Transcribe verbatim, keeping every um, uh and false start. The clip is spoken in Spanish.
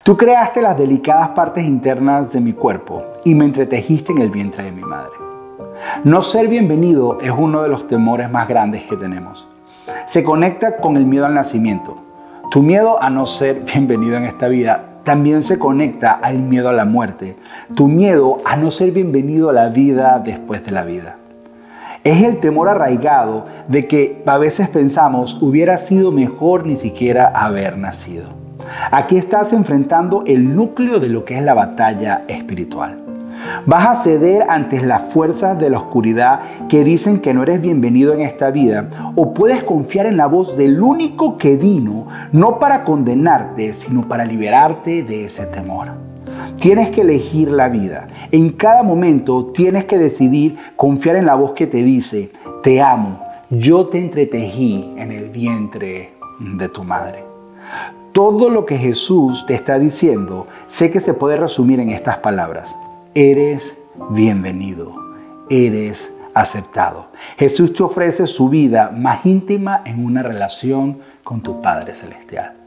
Tú creaste las delicadas partes internas de mi cuerpo y me entretejiste en el vientre de mi madre. No ser bienvenido es uno de los temores más grandes que tenemos. Se conecta con el miedo al nacimiento. Tu miedo a no ser bienvenido en esta vida también se conecta al miedo a la muerte. Tu miedo a no ser bienvenido a la vida después de la vida. Es el temor arraigado de que a veces pensamos hubiera sido mejor ni siquiera haber nacido. Aquí estás enfrentando el núcleo de lo que es la batalla espiritual. Vas a ceder ante las fuerzas de la oscuridad que dicen que no eres bienvenido en esta vida, o puedes confiar en la voz del único que vino, no para condenarte, sino para liberarte de ese temor. Tienes que elegir la vida. En cada momento tienes que decidir confiar en la voz que te dice: te amo, yo te entretejí en el vientre de tu madre. Todo lo que Jesús te está diciendo, sé que se puede resumir en estas palabras: eres bienvenido, eres aceptado. Jesús te ofrece su vida más íntima en una relación con tu Padre Celestial.